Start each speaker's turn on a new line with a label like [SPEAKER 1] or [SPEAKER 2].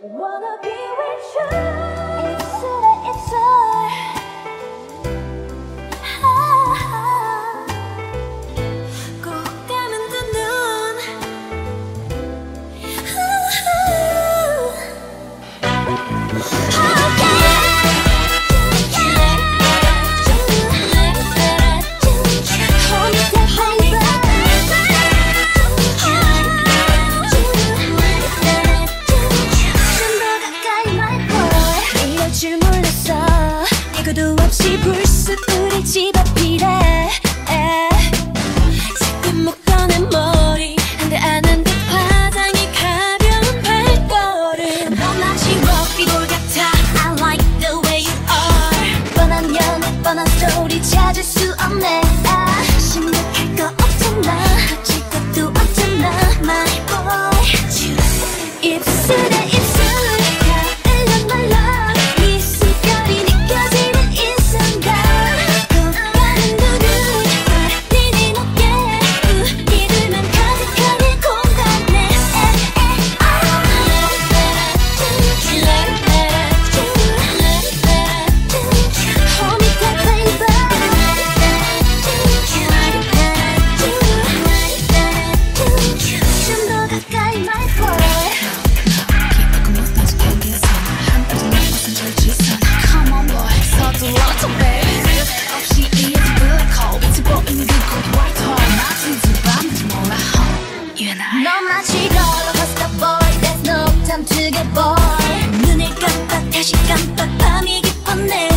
[SPEAKER 1] wanna be with you. 입술에 입술 꼭 감은 두 눈 줄 몰랐어. 예고도 없이 불쑥 우리 집 앞이래. 자꾸 묶어낸 머리 한데 안 한 듯 화장이 가벼운 발걸음. 넌 마치 럭비볼 같아. I like the way you are. 뻔한 연애 뻔한 스토리 찾을 수 없네. 심각할 거 없잖아. 거칠 것도 없잖아 my boy. 입술에 입술 넌 마치 롤러코스터 boy. There's no time to get bored. 눈을 깜빡 다시 깜빡 밤이 깊었네.